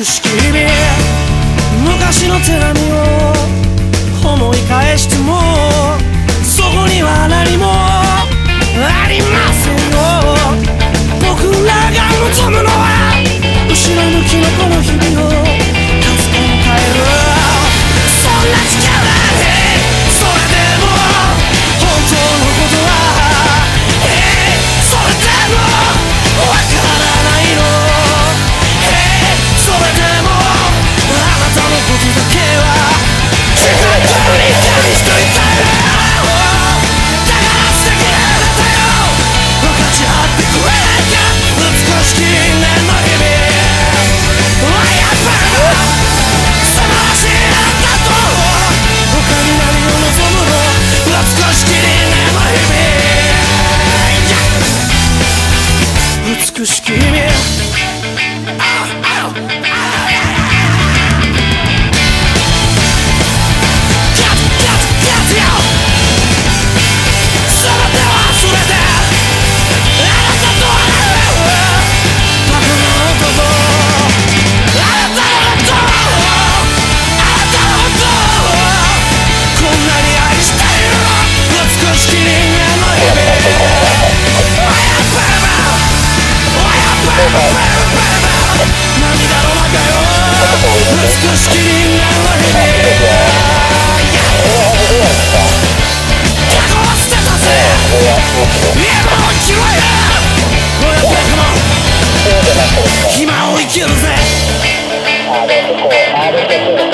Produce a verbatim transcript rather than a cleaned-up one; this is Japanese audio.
美しき日々、昔の手紙を思い返してもそこには何もありませんよ。僕らが望むのは後ろ向きのこの日々をかすかに変える、そんな力でそれでも本当のことはそれでもわからないの、それでもあなたのことだけは時間と理解しといたよ。だから素敵なあなたよ、分かち合ってくれないか、美しき年の日々、やっぱり素晴らしいあなたと他に何を望むの、美しき年の日々、美しき日々、涙の中よ美しき人間の日々、過去は捨てたぜ今を生きろよ、この僕の今を生きるぜ。